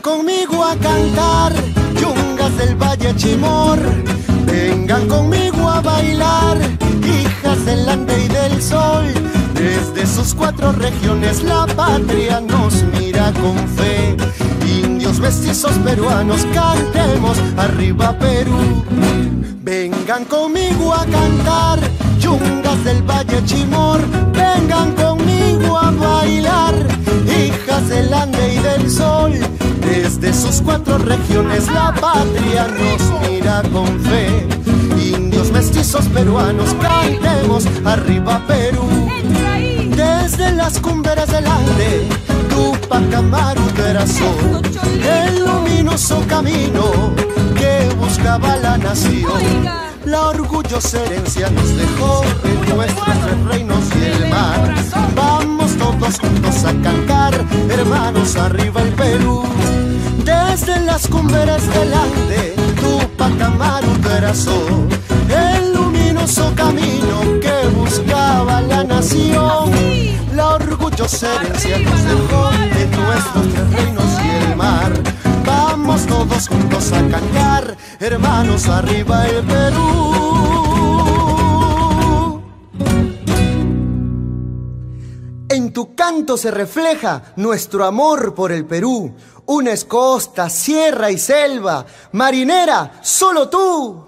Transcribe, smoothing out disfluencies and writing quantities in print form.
conmigo a cantar yungas del Valle Chimor. Vengan conmigo a bailar, hijas del Ande y del Sol. Desde sus 4 regiones la patria nos mira con fe. Indios, mestizos, peruanos, cantemos arriba Perú. Vengan conmigo a cantar yungas del Valle Chimor. Vengan conmigo a bailar, hijas del Ande y del Sol. Desde sus 4 regiones la patria nos mira con fe. Indios, mestizos, peruanos, cantemos arriba Perú. Desde las cumbres del Ande, Tupac Amaru trazó el luminoso camino que buscaba la nación. La orgullosa herencia nos dejó en nuestros 3 reinos y el mar. Vamos todos juntos a cantar, hermanos, arriba el Perú. Desde las cumbres del Ande, Tupac Amaru trazó el luminoso camino que buscaba la nación. La orgullosa herencia nos dejó en nuestros 3 reinos y el mar. Vamos todos juntos a cantar, hermanos, arriba el Perú. En tu canto se refleja nuestro amor por el Perú. Unes costa, sierra y selva, marinera, solo tú.